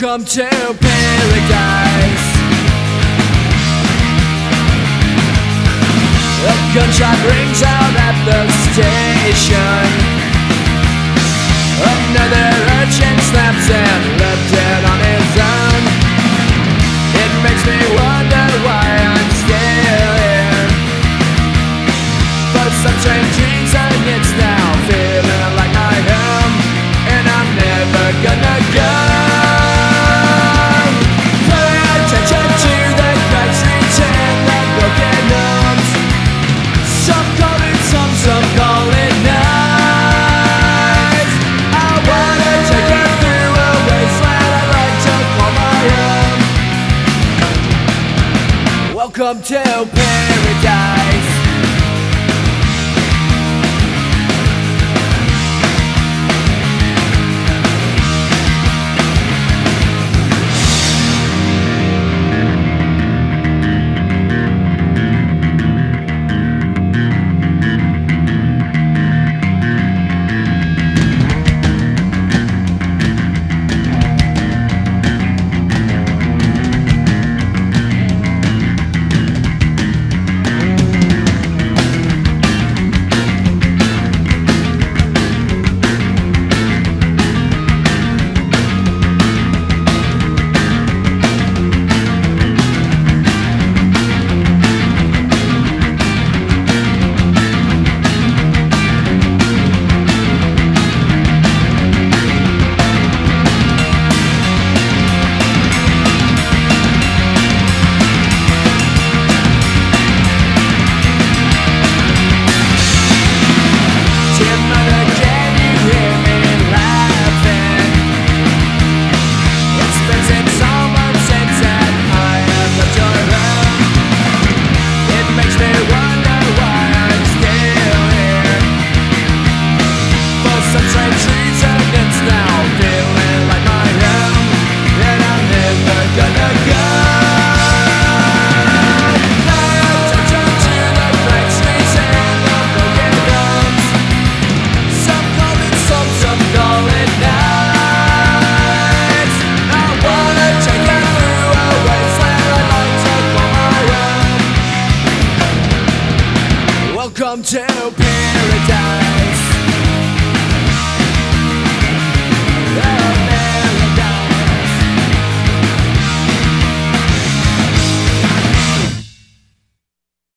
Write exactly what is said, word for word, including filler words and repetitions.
Welcome to paradise. A gunshot rings out at the station. Another urchin snaps and left dead on his own. It makes me wonder why I'm still here. For some strange reason it's now feeling like my home, and I'm never gonna go. Pay attention to the cracks reaching the broken homes. Some call it some, some call it nice. I wanna take you through a wasteland I like to call my own. Welcome to paradise.